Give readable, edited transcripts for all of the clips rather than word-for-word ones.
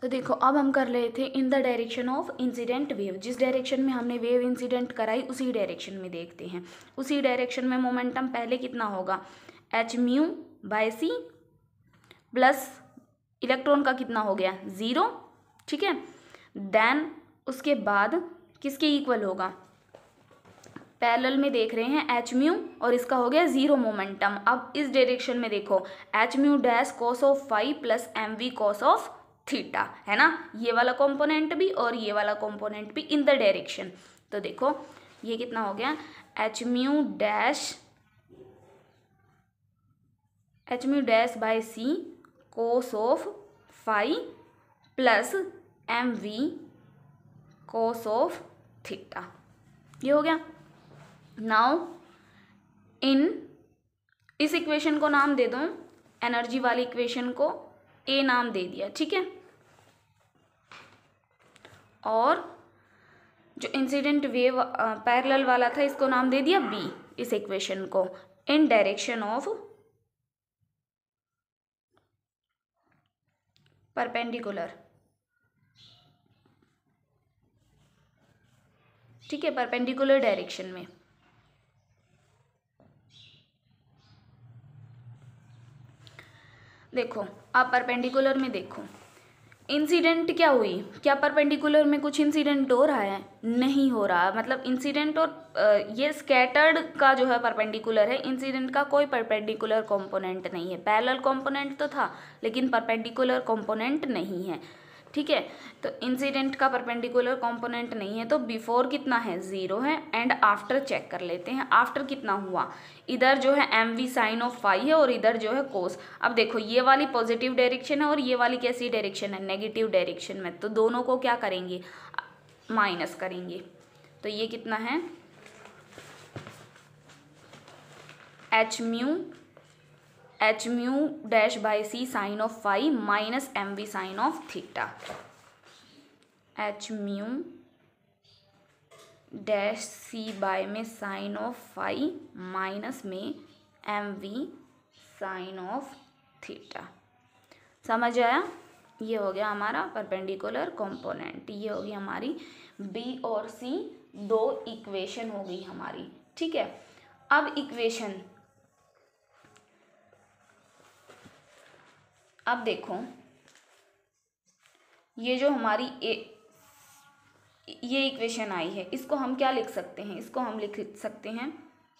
तो देखो अब हम कर रहे थे in the direction of incident wave, जिस डायरेक्शन में हमने वेव इंसिडेंट कराई उसी डायरेक्शन में देखते हैं। उसी डायरेक्शन में मोमेंटम पहले कितना होगा, H mu by C plus electron का कितना हो गया 0, ठीक है। देन उसके बाद किसके इक्वल होगा, पैरेलल में देख रहे हैं एच म्यू और इसका हो गया 0 मोमेंटम। अब इस डायरेक्शन में देखो H mu dash cos of phi plus M V cos of theta, है ना, ये वाला कंपोनेंट भी और ये वाला कंपोनेंट भी इन द डायरेक्शन। तो देखो ये कितना हो गया, H mu dash by C cos of phi plus M V cos of theta, ये हो गया। नाउ इस इक्वेशन को नाम दे दो, एनर्जी वाली इक्वेशन को ए नाम दे दिया, ठीक है। और जो इंसिडेंट वेव पैरेलल वाला था इसको नाम दे दिया बी, इस इक्वेशन को इन डायरेक्शन ऑफ परपेंडिकुलर, ठीक है, परपेंडिकुलर डायरेक्शन में। देखो आप परपेंडिकुलर में देखो इंसिडेंट क्या हुई, क्या परपेंडिकुलर में कुछ इंसिडेंट हो रहा है, नहीं हो रहा। मतलब इंसिडेंट और ये स्कैटर्ड का जो है परपेंडिकुलर है, इंसिडेंट का कोई परपेंडिकुलर कंपोनेंट नहीं है। पैरेलल कंपोनेंट तो था लेकिन परपेंडिकुलर कंपोनेंट नहीं है, ठीक है। तो इंसिडेंट का परपेंडिकुलर कंपोनेंट नहीं है, तो बिफोर कितना है 0 है एंड आफ्टर चेक कर लेते हैं। आफ्टर कितना हुआ, इधर जो है M V sine of phi है और इधर जो है कोस। अब देखो ये वाली पॉजिटिव डायरेक्शन है और ये वाली कैसी डायरेक्शन है, नेगेटिव डायरेक्शन में, तो दोनों को क्या करेंगे, माइनस करेंगे। तो ये कितना है, H mu dash by C sine of phi minus M V sine of theta, H mu dash C by में साइन ऑफ फाई माइनस में M V sine of theta. समझ आया, ये हो गया हमारा परपेंडिकुलर कंपोनेंट, ये हो गई हमारी बी और सी दो इक्वेशन हो गई हमारी, ठीक है। अब इक्वेशन, अब देखो ये जो हमारी ये इक्वेशन आई है, इसको हम क्या लिख सकते हैं, इसको हम लिख सकते हैं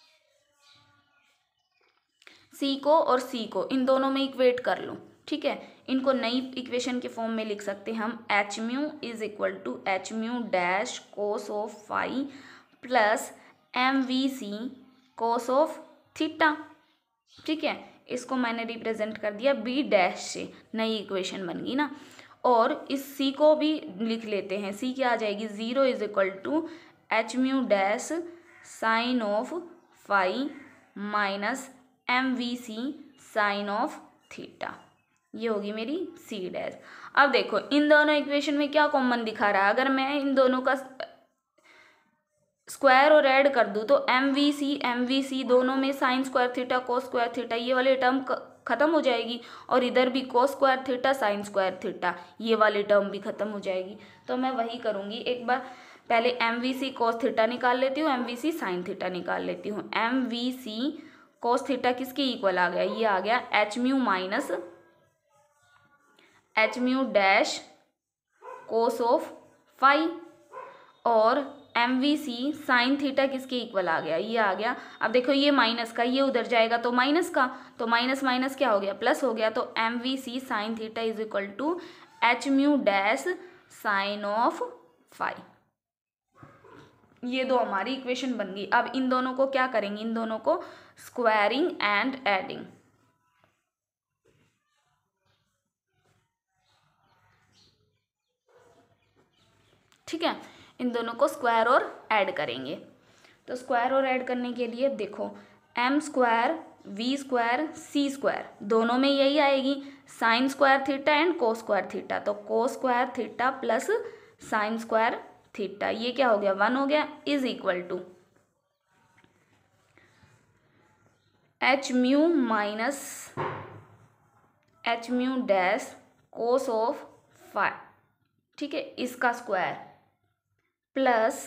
सी को और सी को इन दोनों में इक्वेट कर लो, ठीक है। इनको नई इक्वेशन के फॉर्म में लिख सकते हैं हम, H mu is equal to H mu dash cos of phi plus M V C cos of theta, ठीक है। इसको मैंने रिप्रेजेंट कर दिया बी डैश से, नई इक्वेशन बन गई ना। और इस सी को भी लिख लेते हैं, सी क्या आ जाएगी, 0 is equal to H mu dash sine of phi minus M V C sine of theta, ये होगी मेरी सी डैश। अब देखो इन दोनों इक्वेशन में क्या कॉमन दिखा रहा है, अगर मैं इन दोनों का स्क्वायर और ऐड कर दूँ तो एम वी सी दोनों में sine square theta cos square theta ये वाली टर्म खत्म हो जाएगी, और इधर भी cos square theta sine square theta ये वाली टर्म भी खत्म हो जाएगी। तो मैं वही करूँगी, एक बार पहले M V C cos theta निकाल लेती हूँ, M V C sine theta निकाल लेती हूँ। M V C cos theta किसके इक्वल आ गया, ये आ गया H mu minus H mu dash cos of phi, और M V C sine theta किसके इक्वल आ गया, ये आ गया। अब देखो ये माइनस का ये उधर जाएगा तो माइनस का, तो माइनस माइनस क्या हो गया, प्लस हो गया। तो M V C sine theta is equal to H mu dash sine of phi, ये दो हमारी इक्वेशन बन गई। अब इन दोनों को क्या करेंगे, इन दोनों को स्क्वायरिंग एंड एडिंग, ठीक है। इन दोनों को स्क्वायर और ऐड करेंगे। तो स्क्वायर और ऐड करने के लिए देखो M square V square C square दोनों में यही आएगी, sine square theta and cos square theta. तो cos square theta plus sine square theta, ये क्या हो गया 1 हो गया, is equal to H mu minus H mu dash cos of phi ठीक है, इसका square plus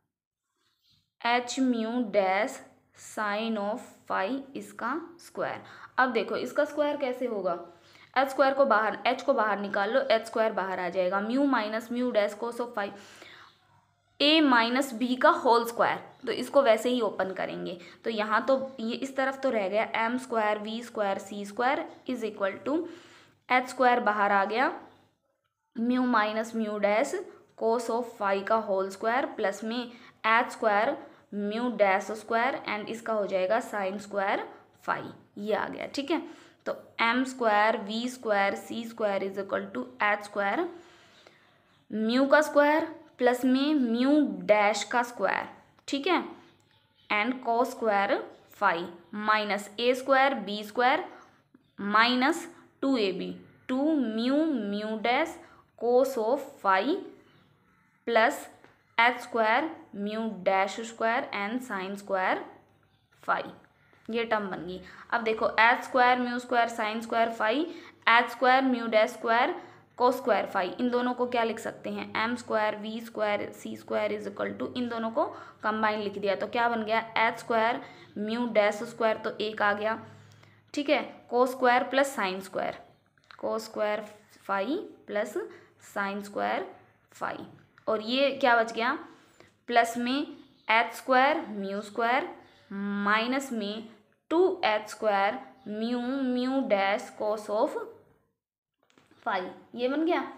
H mu dash sine of phi इसका स्क्वायर। अब देखो इसका स्क्वायर कैसे होगा, एच स्क्वायर को बाहर, एच को बाहर निकाल लो, एच स्क्वायर बाहर आ जाएगा, mu minus mu dash cos of phi A minus B का होल स्क्वायर। तो इसको वैसे ही ओपन करेंगे तो यहाँ तो ये इस तरफ तो रह गया M square V square C square is equal to H square बाहर आ गया, mu minus mu dash cos of phi का होल स्क्वायर प्लस में H square mu dash square and इसका हो जाएगा साइन स्क्वायर फाई, ये आ गया। ठीक है, तो M square V square C square is equal to H square mu का स्क्वायर प्लस में म्यू डैश का स्क्वायर, ठीक है, and cos square phi minus A square B square minus 2ab 2 mu mu dash cos of phi plus H square mu dash square and sine square phi, ये term बन गई। अब देखो H square mu square sine square phi, H square mu dash square cos square phi, इन दोनों को क्या लिख सकते हैं, M square V square C square is equal to, इन दोनों को कंबाइन लिख दिया तो क्या बन गया, H square mu dash square तो एक आ गया, ठीक है, cos square plus sine square, cos square phi plus sine square phi, और ये क्या बच गया प्लस में H square mu square minus में 2h square mu mu dash cos of phi, ये बन गया।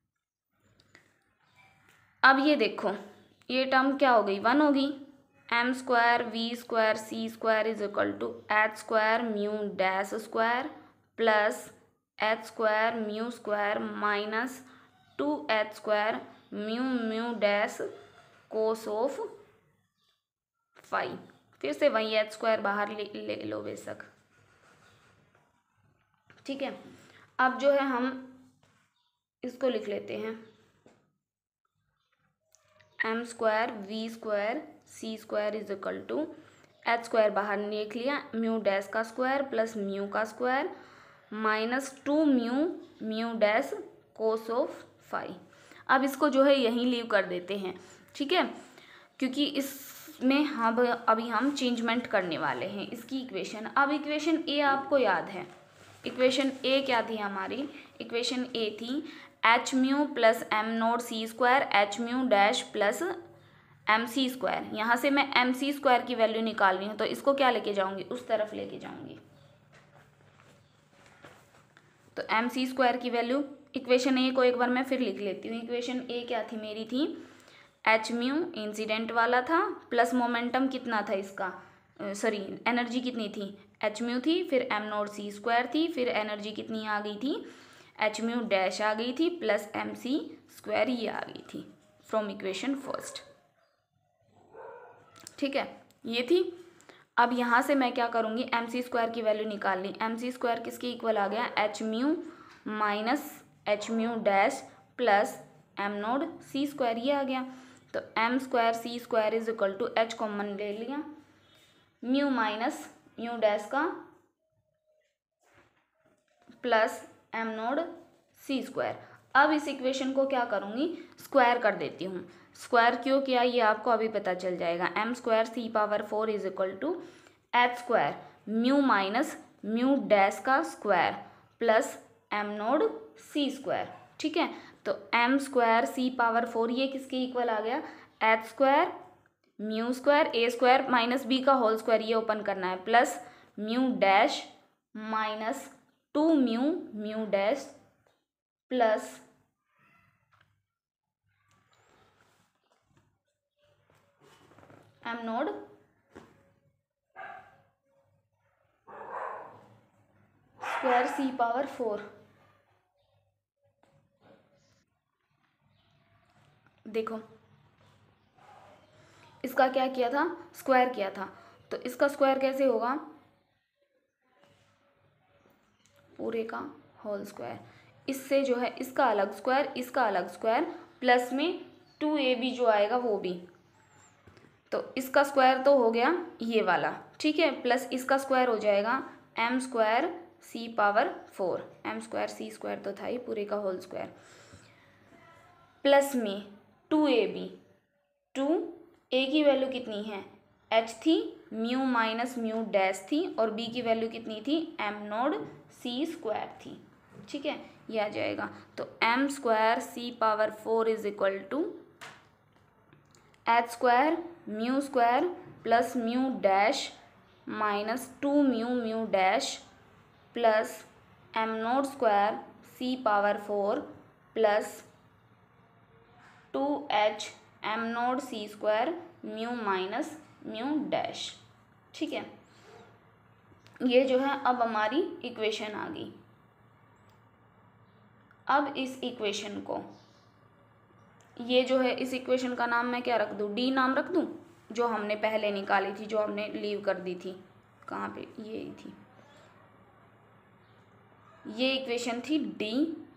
अब ये देखो ये टर्म क्या हो गई, 1 होगी, M square V square C square is equal to H square mu dash square plus H square mu square minus 2h square mu mu dash cos of phi, फिर से वही एच स्क्वायर बाहर ले लो बेशक। ठीक है, अब जो है हम इसको लिख लेते हैं, M square V square C square is equal to H square बाहर लिख लिया, म्यू डैश का स्क्वायर प्लस म्यू का square minus 2 mu mu dash cos of phi. अब इसको जो है यहीं लीव कर देते हैं, ठीक है, क्योंकि इसमें हम अभी हम चेंजमेंट करने वाले हैं इसकी इक्वेशन। अब इक्वेशन ए आपको याद है, इक्वेशन ए क्या थी हमारी, इक्वेशन ए थी H mu plus M naught C square H mu dash plus M सी स्क्वायर। यहाँ से मैं एम सी स्क्वायर की वैल्यू निकाल रही हूँ तो इसको क्या लेके जाऊँगी, उस तरफ लेके जाऊँगी, तो एम सी स्क्वायर की वैल्यू, इक्वेशन ए को एक बार मैं फिर लिख लेती हूँ। इक्वेशन ए क्या थी मेरी, थी एच म्यू इंसिडेंट वाला था प्लस मोमेंटम कितना था इसका, सॉरी एनर्जी कितनी थी, एच म्यू थी, फिर एम नोट सी स्क्वायर थी, फिर एनर्जी कितनी आ गई थी, एच म्यू डैश आ गई थी प्लस एम सी स्क्वायर ये आ गई थी फ्रॉम इक्वेशन फर्स्ट। ठीक है, ये थी। अब यहाँ से मैं क्या करूँगी, एम सी स्क्वायर की वैल्यू निकाल ली, एम सी स्क्वायर किसके इक्वल आ गया, H mu minus H mu dash plus M node C square ये आ गया, तो M square C square is equal to H common ले लिया, म्यू माइनस म्यू डैश का plus M node C square. अब इस इक्वेशन को क्या करूँगी, स्क्वायर कर देती हूँ। स्क्वायर क्यों किया ये आपको अभी पता चल जाएगा, M square C power 4 is equal to H square mu minus mu dash का square plus M node C square. ठीक है, तो एम स्क्वायर सी पावर 4 ये किसके इक्वल आ गया, H square mu square A square minus B का whole square ये ओपन करना है plus mu dash minus 2 mu mu dash plus M naught square C power 4। देखो इसका क्या किया था, स्क्वायर किया था, तो इसका स्क्वायर कैसे होगा, पूरे का होल स्क्वायर, इससे जो है इसका अलग स्क्वायर इसका अलग स्क्वायर प्लस में 2ab जो आएगा वो भी, तो इसका स्क्वायर तो हो गया ये वाला, ठीक है, प्लस इसका स्क्वायर हो जाएगा M square C power 4, M square C square तो था ही पूरे का होल स्क्वायर प्लस में 2ab, 2a की वैल्यू कितनी है h थी, म्यू माइनस म्यू डैश थी, और b की वैल्यू कितनी थी m नोड c स्क्वायर थी। ठीक है, ये आ जाएगा। तो m square c power 4 is equal to h square mu square plus mu dash minus 2 mu mu dash plus m naught square c power 4 plus 2h m node c square mu minus mu dash. ठीक है, ये जो है अब हमारी equation आ गई। अब इस इक्वेशन को, ये जो है इस इक्वेशन का नाम मैं क्या रख दूँ, डी नाम रख दूँ, जो हमने पहले निकाली थी, जो हमने लीव कर दी थी, कहाँ पे, ये थी, ये इक्वेशन थी डी,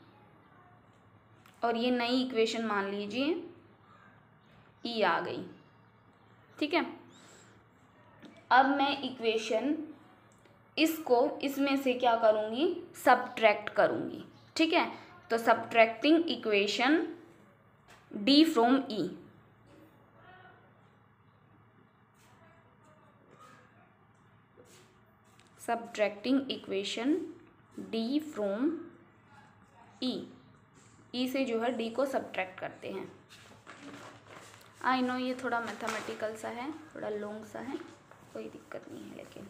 और ये नई इक्वेशन मान लीजिए ई आ गई। ठीक है, अब मैं इक्वेशन इसको इसमें से क्या करूँगी, सबट्रैक्ट करूँगी। ठीक है, तो subtracting equation D from E, subtracting equation D from E से जो है डी को सबट्रैक्ट करते हैं। आई नो ये थोड़ा मैथमेटिकल सा है, थोड़ा लॉन्ग सा है, कोई दिक्कत नहीं है। लेकिन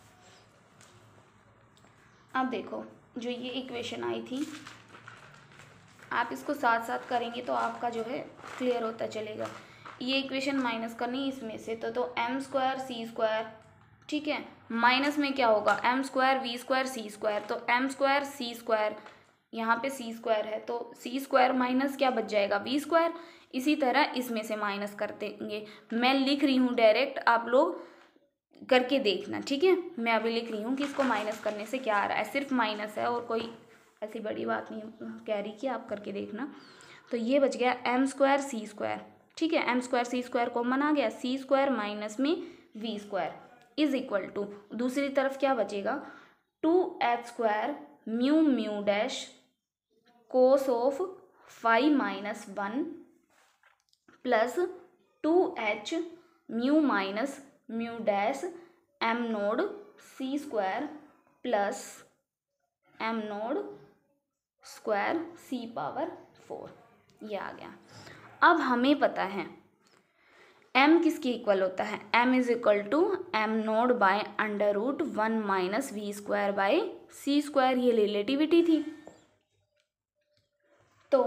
अब देखो, जो ये इक्वेशन आई थी, आप इसको साथ साथ करेंगे तो आपका जो है क्लियर होता चलेगा। ये इक्वेशन माइनस करनी इसमें से, तो एम स्क्वायर सी स्क्वायर, ठीक है, माइनस में क्या होगा, M square V square C square, तो एम स्क्वायर सी स्क्वायर, यहाँ पे सी स्क्वायर है तो सी स्क्वायर माइनस क्या बच जाएगा, वी स्क्वायर। इसी तरह इसमें से माइनस कर देंगे। मैं लिख रही हूँ डायरेक्ट, आप लोग करके देखना। ठीक है, मैं अभी लिख रही हूँ कि इसको माइनस करने से क्या आ रहा है, सिर्फ माइनस है और कोई ऐसी बड़ी बात नहीं कह रही कि आप करके देखना। तो ये बच गया एम स्क्वायर सी स्क्वायर। ठीक है, M square C square common आ गया, सी स्क्वायर माइनस में V square is equal to, दूसरी तरफ क्या बचेगा, 2h square mu mu dash cos of 5 minus 1 plus 2h mu minus mu dash M node C square plus M naught square C power 4, ये आ गया। अब हमें पता है m किसके इक्वल होता है, m is equal to M naught by under root 1 minus we square by C square, ये रिलेटिविटी थी। तो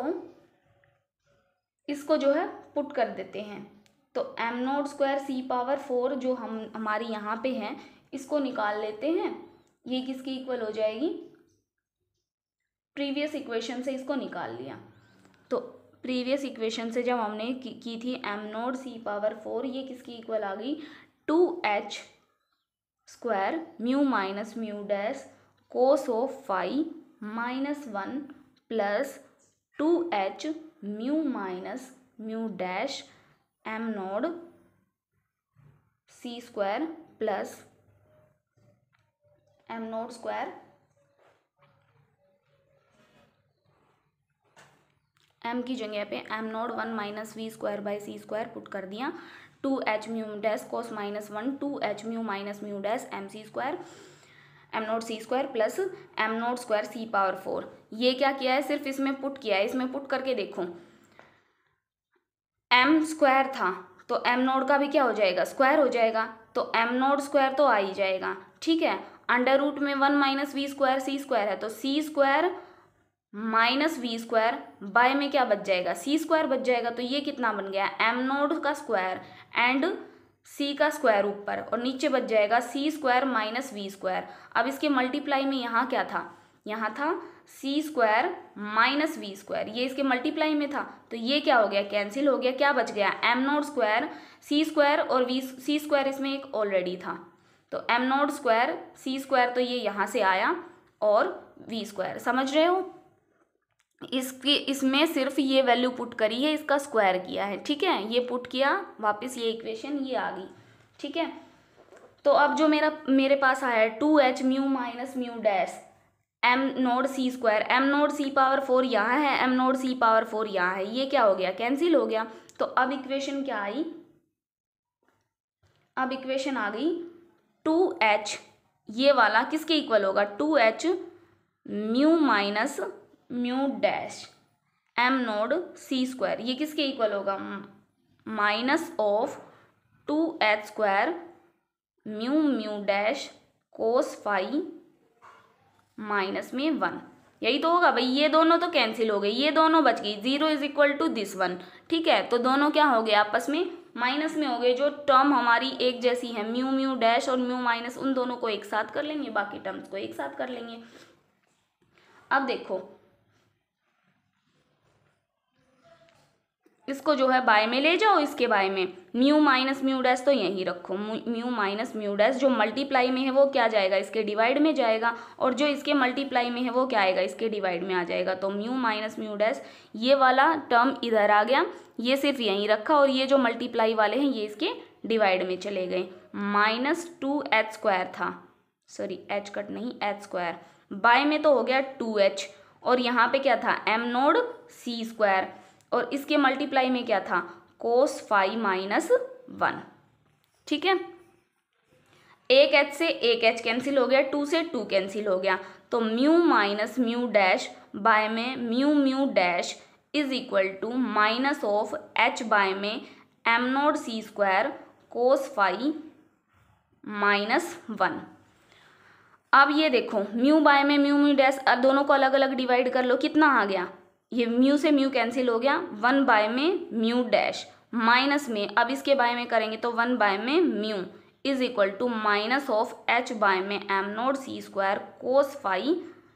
इसको जो है पुट कर देते हैं, तो M naught square C power 4 जो हमारी यहाँ पे है, इसको निकाल लेते हैं। ये किसकी इक्वल हो जाएगी, प्रीवियस इक्वेशन से इसको निकाल लिया। तो प्रीवियस इक्वेशन से जब हमने की थी एम नोड सी पावर 4, ये किसकी इक्वल आ गई, 2h square mu minus mu dash cos of 5 minus 1 plus 2h mu minus mu dash M node C square plus M naught square, m की जगह पे M naught 1 minus we square by C square put कर दिया, 2h mu dash cos minus 1 2h mu minus mu dash M सी square M node C square plus M naught square C power 4। ये क्या किया है, सिर्फ इसमें put किया है। इसमें पुट करके देखो, एम स्क्वायर था तो एम नोड का भी क्या हो जाएगा, स्क्वायर हो जाएगा, तो एम नोड स्क्वायर तो आ ही जाएगा। ठीक है, अंडर रूट में 1 minus we square C square है, तो C square minus we square by में क्या बच जाएगा, सी स्क्वायर बच जाएगा। तो ये कितना बन गया, एम नोड का स्क्वायर एंड सी का स्क्वायर ऊपर, और नीचे बच जाएगा C square minus we square. अब इसके मल्टीप्लाई में यहाँ क्या था, यहाँ था C square minus we square, ये इसके मल्टीप्लाई में था, तो ये क्या हो गया, कैंसिल हो गया। क्या बच गया, M naught square C square और वी सी स्क्वायर इसमें एक ऑलरेडी था, तो M naught square C square तो ये यहाँ से आया और वी स्क्वायर, समझ रहे हो। इसमें सिर्फ ये वैल्यू पुट करी है, इसका स्क्वायर किया है। ठीक है, ये पुट किया वापस, ये इक्वेशन ये आ गई। ठीक है, तो अब जो मेरे पास आया है 2h mu minus mu dash, M node C square, M node C power 4 यहाँ है, एम नोड सी पावर 4 यहाँ है, ये क्या हो गया, कैंसिल हो गया। तो अब इक्वेशन क्या आई, अब इक्वेशन आ गई 2h, ये वाला किसके इक्वल होगा, 2h mu minus mu dash M node C square, ये किसके इक्वल होगा, minus of 2h square mu mu dash cos phi minus में 1, यही तो होगा भाई। ये दोनों तो कैंसिल हो गए, ये दोनों बच गई, 0 is equal to this one, ठीक है। तो दोनों क्या हो गए, आपस में माइनस में हो गए। जो टर्म हमारी एक जैसी है, म्यू म्यू डैश और म्यू माइनस, उन दोनों को एक साथ कर लेंगे, बाकी टर्म्स को एक साथ कर लेंगे। अब देखो इसको जो है बाय में ले जाओ, इसके बाय में म्यू माइनस म्यू डैश तो यहीं रखो, म्यू माइनस म्यू डैश जो मल्टीप्लाई में है वो क्या जाएगा, इसके डिवाइड में जाएगा, और जो इसके मल्टीप्लाई में है वो क्या आएगा, इसके डिवाइड में आ जाएगा। तो म्यू माइनस म्यू डैश, ये वाला टर्म इधर आ गया, ये सिर्फ यहीं रखा, और ये जो मल्टीप्लाई वाले हैं ये इसके डिवाइड में चले गए। माइनस 2h स्क्वायर था, सॉरी h कट नहीं, h स्क्वायर, बाय में तो हो गया 2h, और यहाँ पे क्या था, m नोड c स्क्वायर, और इसके मल्टीप्लाई में क्या था, कोस फाई माइनस 1, ठीक है। एक h से एक h कैंसिल हो गया, 2 से 2 कैंसिल हो गया, तो mu minus mu dash by में mu mu dash is equal to minus of h by में m node c square cos phi minus 1। अब ये देखो म्यू बाय में म्यू म्यू डैश, अब दोनों को अलग अलग डिवाइड कर लो, कितना आ गया, ये म्यू से म्यू कैंसिल हो गया, 1 बाय में म्यू डैश माइनस में, अब इसके बाय में करेंगे तो 1 बाय में mu is equal to minus of h by में m node c square cos phi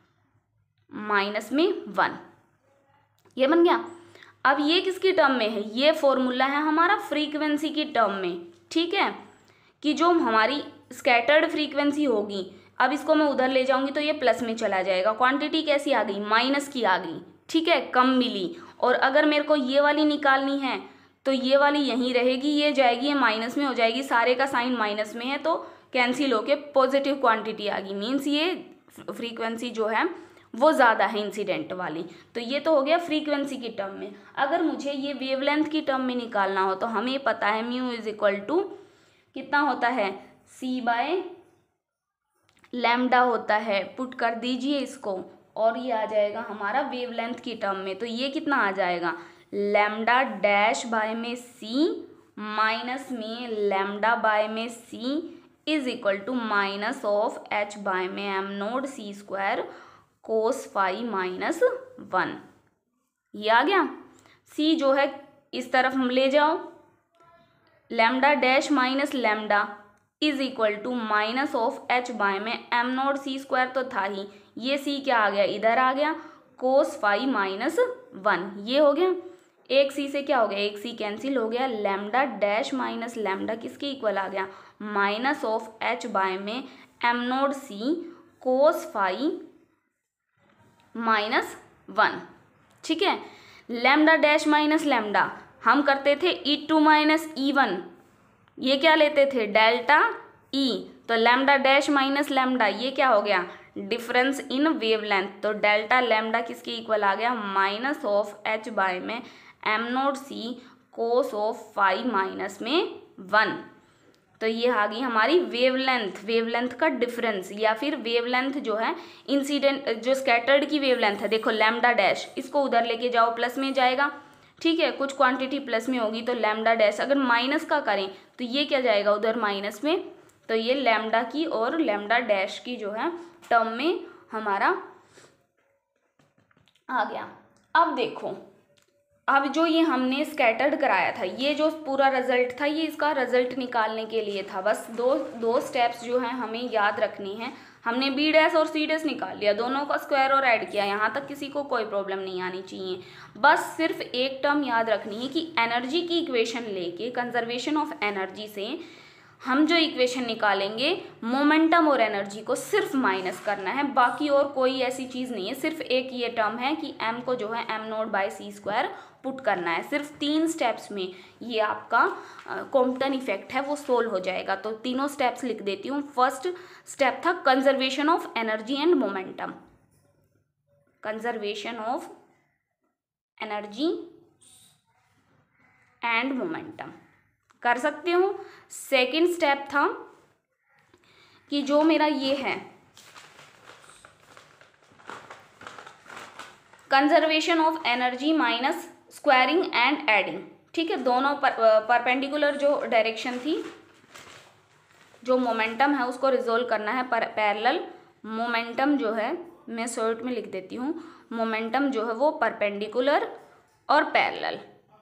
minus में 1, ये बन गया। अब ये किसकी टर्म में है, ये फॉर्मूला है हमारा फ्रीक्वेंसी की टर्म में, ठीक है, कि जो हमारी स्कैटर्ड फ्रीक्वेंसी होगी, अब इसको मैं उधर ले जाऊंगी तो ये प्लस में चला जाएगा, क्वांटिटी कैसी आ गई, माइनस की आ गई, ठीक है, कम मिली। और अगर मेरे को ये वाली निकालनी है तो ये वाली यहीं रहेगी, ये जाएगी, ये माइनस में हो जाएगी, सारे का साइन माइनस में है तो कैंसिल होके पॉजिटिव क्वांटिटी आ गई, मीन्स ये फ्रीक्वेंसी जो है वो ज़्यादा है इंसिडेंट वाली। तो ये तो हो गया फ्रीक्वेंसी की टर्म में। अगर मुझे ये वेवलेंथ की टर्म में निकालना हो तो हमें पता है म्यू इज इक्वल टू कितना होता है, c बाय लैम्डा होता है, पुट कर दीजिए इसको, और ये आ जाएगा हमारा वेवलेंथ की टर्म में, तो ये कितना आ जाएगा, लैम्डा डैश बाय में c माइनस में लैम्डा बाय में c is equal to minus of h by में m node c square cos phi minus 1, ये आ गया। c जो है इस तरफ हम ले जाओ, lambda dash minus lambda is equal to minus of h by में m नोड c स्क्वायर तो था ही, ये c क्या आ गया, इधर आ गया, कोस फाई माइनस 1, ये हो गया। एक c से क्या हो गया, एक c कैंसिल हो गया, लैम्डा डैश माइनस लैम्डा किसके इक्वल आ गया, माइनस ऑफ h बाय में m node c cos phi minus 1, ठीक है। लैम्डा डैश माइनस लैम्डा हम करते थे e2 माइनस e1, ये क्या लेते थे, डेल्टा e, तो लैम्डा डैश माइनस लैम्डा ये क्या हो गया, डिफरेंस इन वेवलेंथ, तो डेल्टा लैम्डा किसके इक्वल आ गया, माइनस ऑफ h बाय में m node c cos of phi minus में 1। तो ये आ गई हमारी वेवलेंथ, वेवलेंथ का डिफरेंस, या फिर वेवलेंथ जो है इंसिडेंट जो स्कैटर्ड की वेवलेंथ है, देखो लैम्डा डैश, इसको उधर लेके जाओ प्लस में जाएगा, ठीक है, कुछ क्वांटिटी प्लस में होगी तो लैम्डा डैश, अगर माइनस का करें तो ये क्या जाएगा उधर माइनस में, तो ये लैम्डा की और लैम्डा डैश की जो है टर्म में हमारा आ गया। अब देखो, अब जो ये हमने स्कैटर्ड कराया था, ये जो पूरा रिजल्ट था ये इसका रिजल्ट निकालने के लिए था, बस दो स्टेप्स जो हैं हमें याद रखनी है। हमने बी डैश और सी डैश निकाल लिया, दोनों का स्क्वायर और ऐड किया, यहाँ तक किसी को कोई प्रॉब्लम नहीं आनी चाहिए। बस सिर्फ एक टर्म याद रखनी है कि एनर्जी की इक्वेशन लेके, कंजर्वेशन ऑफ एनर्जी से हम जो इक्वेशन निकालेंगे मोमेंटम और एनर्जी को सिर्फ माइनस करना है, बाकी और कोई ऐसी चीज़ नहीं है। सिर्फ एक ये टर्म है कि m को जो है m nought by c square put करना है। सिर्फ 3 स्टेप्स में ये आपका कॉम्पटन इफेक्ट है वो सोल्व हो जाएगा। तो तीनों स्टेप्स लिख देती हूँ। फर्स्ट स्टेप था conservation of energy and momentum, conservation of energy and momentum कर सकते हो। सेकेंड स्टेप था कि जो मेरा ये है conservation of energy minus squaring and adding, ठीक है, दोनों परपेंडिकुलर जो डायरेक्शन थी, जो मोमेंटम है उसको रिजोल्व करना है पैरेलल। मोमेंटम जो है मैं शॉर्ट में लिख देती हूँ, मोमेंटम जो है वो परपेंडिकुलर और पैरेलल,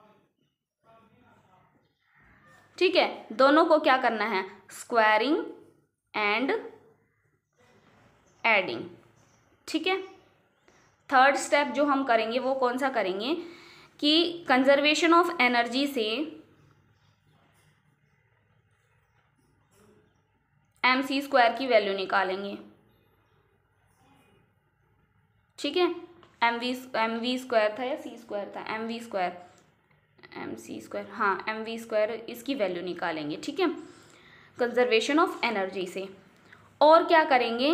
ठीक है, दोनों को क्या करना है, स्क्वायरिंग एंड एडिंग, ठीक है। थर्ड स्टेप जो हम करेंगे वो कौन सा करेंगे कि कंजर्वेशन ऑफ एनर्जी से mc स्क्वायर की वैल्यू निकालेंगे, ठीक है। mv स्क्वायर था या c स्क्वायर था, mv स्क्वायर, mc स्क्वायर, हाँ mv स्क्वायर, इसकी वैल्यू निकालेंगे, ठीक है, कंजर्वेशन ऑफ एनर्जी से। और क्या करेंगे,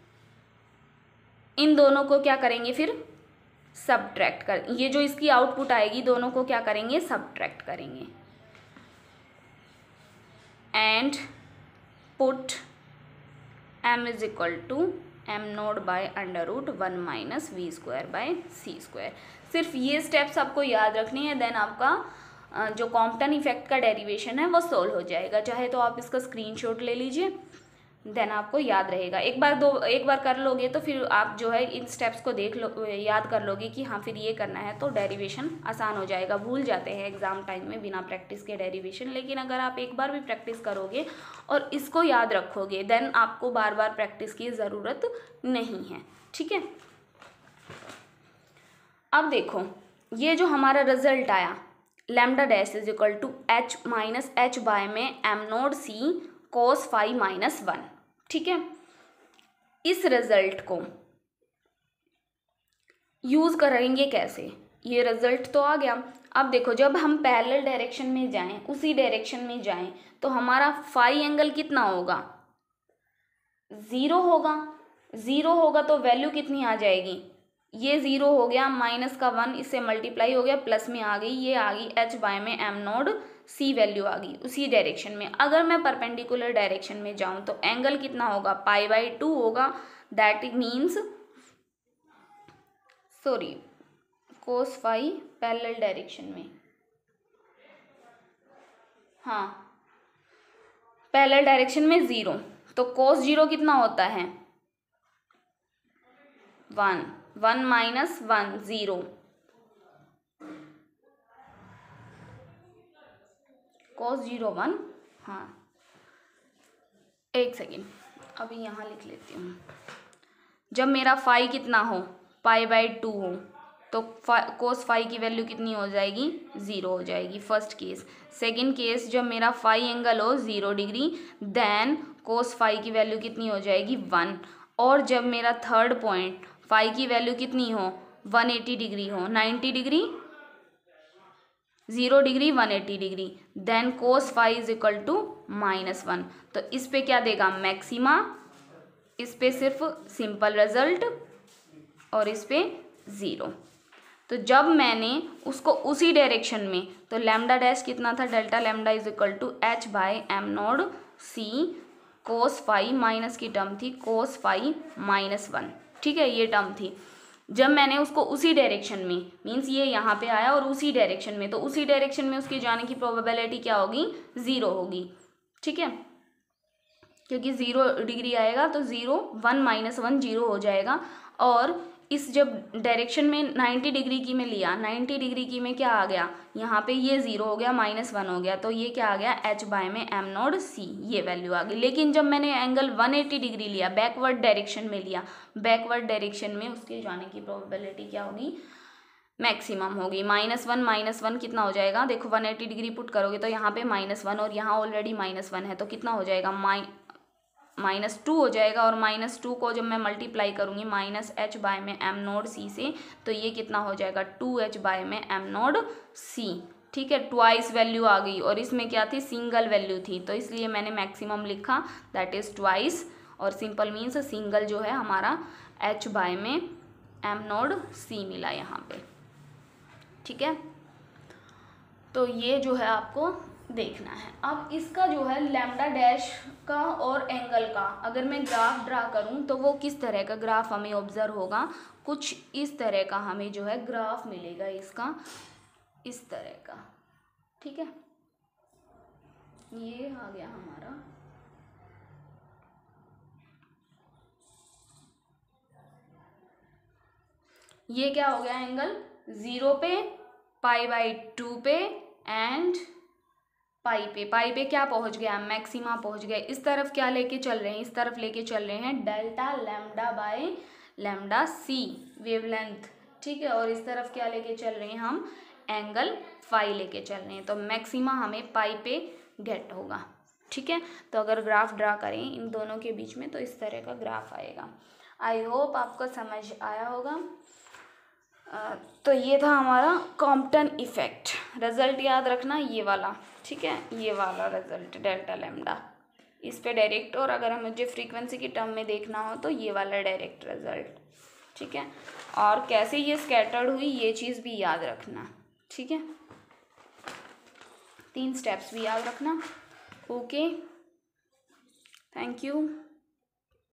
इन दोनों को क्या करेंगे फिर सब्ट्रैक्ट कर, ये जो इसकी आउटपुट आएगी दोनों को क्या करेंगे सब्ट्रैक्ट करेंगे and put m is equal to m nought by under root 1 minus we square by C square. सिर्फ ये स्टेप्स आपको याद रखनी है, देन आपका जो कॉम्पटन इफेक्ट का डेरिवेशन है वो सोल्व हो जाएगा। चाहे तो आप इसका स्क्रीनशॉट ले लीजिए, देन आपको याद रहेगा। एक बार कर लोगे तो फिर आप जो है इन स्टेप्स को देख लो, याद कर लोगे कि हाँ फिर ये करना है, तो डेरिवेशन आसान हो जाएगा। भूल जाते हैं एग्जाम टाइम में बिना प्रैक्टिस के डेरिवेशन, लेकिन अगर आप एक बार भी प्रैक्टिस करोगे और इसको याद रखोगे देन आपको बार बार प्रैक्टिस की ज़रूरत नहीं है, ठीक है। अब देखो ये जो हमारा रिजल्ट आया lambda dash is equal to h minus h by में m nought c cos phi minus 1, ठीक है। इस रिजल्ट को यूज करेंगे कैसे, ये रिजल्ट तो आ गया। अब देखो जब हम पैरेलल डायरेक्शन में जाएं, उसी डायरेक्शन में जाएं, तो हमारा फाई एंगल कितना होगा, 0 होगा। 0 होगा तो वैल्यू कितनी आ जाएगी, ये 0 हो गया, माइनस का 1 इससे मल्टीप्लाई हो गया, प्लस में आ गई, ये आ गई h बाय में m नोड c वैल्यू आ गई उसी डायरेक्शन में। अगर मैं परपेंडिकुलर डायरेक्शन में जाऊं तो एंगल कितना होगा, पाई बाई 2 होगा, that means sorry cos phi parallel direction में, हाँ पैरेलल डायरेक्शन में 0, तो कोस 0 कितना होता है 1, 1 माइनस 1 0, कोस 0 1, हाँ एक सेकेंड अभी यहाँ लिख लेती हूँ। जब मेरा फाई कितना हो, पाई बाई 2 हो, तो कोस फाई की वैल्यू कितनी हो जाएगी 0 हो जाएगी, फर्स्ट केस। सेकंड केस जब मेरा फाई एंगल हो 0 डिग्री, देन कोस फाई की वैल्यू कितनी हो जाएगी 1। और जब मेरा थर्ड पॉइंट फाई की वैल्यू कितनी हो 180 डिग्री हो, 90 degree 0 degree 180 degree, then cos phi is equal to -1। तो इस पे क्या देगा मैक्सिमा, इस पे सिर्फ सिंपल रिजल्ट और इस पे 0। तो जब मैंने उसको उसी डायरेक्शन में, तो लैम्डा डैश कितना था, delta lambda is equal to h by m node c cos phi, minus की टर्म थी कोस फाई -1, ठीक है, ये टर्म थी। जब मैंने उसको उसी डायरेक्शन में, मीन्स ये यहाँ पे आया और उसी डायरेक्शन में, तो उसी डायरेक्शन में उसके जाने की प्रोबेबिलिटी क्या होगी 0 होगी, ठीक है, क्योंकि 0 डिग्री आएगा तो 0 1 माइनस 1 0 हो जाएगा। और इस जब डायरेक्शन में 90 डिग्री की में लिया, 90 डिग्री की में क्या आ गया, यहाँ पे ये 0 हो गया, -1 हो गया, तो ये क्या आ गया h बाय में m नोड c, ये वैल्यू आ गई। लेकिन जब मैंने एंगल 180 डिग्री लिया, बैकवर्ड डायरेक्शन में लिया, बैकवर्ड डायरेक्शन में उसके जाने की प्रोबेबिलिटी क्या होगी मैक्सिमम होगी। -1 कितना हो जाएगा, देखो 180 डिग्री पुट करोगे तो यहाँ पे -1 और यहाँ ऑलरेडी -1 है, तो कितना हो जाएगा -2 हो जाएगा। और -2 को जब मैं मल्टीप्लाई करूँगी -h बाय में m नोड c से, तो ये कितना हो जाएगा 2h बाय में m नोड c, ठीक है, ट्वाइस वैल्यू आ गई। और इसमें क्या थी, सिंगल वैल्यू थी, तो इसलिए मैंने मैक्सिमम लिखा, दैट इज़ ट्वाइस। और सिंपल मीन्स सिंगल जो है हमारा h बाय में एम नोड सी मिला यहाँ पे, ठीक है। तो ये जो है आपको देखना है। अब इसका जो है लैम्डा डैश का और एंगल का अगर मैं ग्राफ ड्रा करूं तो वो किस तरह का ग्राफ हमें ऑब्जर्व होगा, कुछ इस तरह का हमें जो है ग्राफ मिलेगा इसका, इस तरह का, ठीक है। ये आ गया हमारा, ये क्या हो गया एंगल 0 पे, π/2 पे एंड पाई पे क्या पहुंच गया, मैक्सिमा पहुंच गया। इस तरफ क्या लेके चल रहे हैं, इस तरफ लेके चल रहे हैं delta lambda by lambda c wavelength, ठीक है। और इस तरफ क्या लेके चल रहे हैं हम, एंगल फाई लेके चल रहे हैं। तो मैक्सिमा हमें पाई पे गेट होगा, ठीक है। तो अगर ग्राफ ड्रा करें इन दोनों के बीच में तो इस तरह का ग्राफ आएगा। आई होप आपको समझ आया होगा। तो ये था हमारा कॉम्पटन इफेक्ट। रिजल्ट याद रखना ये वाला, ठीक है, ये वाला रिजल्ट डेल्टा लैम्डा इस पे डायरेक्ट, और अगर मुझे फ्रीक्वेंसी की टर्म में देखना हो तो ये वाला डायरेक्ट रिजल्ट, ठीक है। और कैसे ये स्कैटर्ड हुई ये चीज़ भी याद रखना, ठीक है। 3 स्टेप्स भी याद रखना। Okay, thank you.